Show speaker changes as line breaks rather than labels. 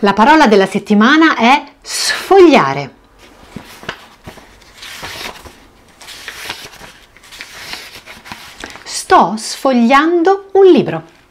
La parola della settimana è sfogliare. Sto sfogliando un libro.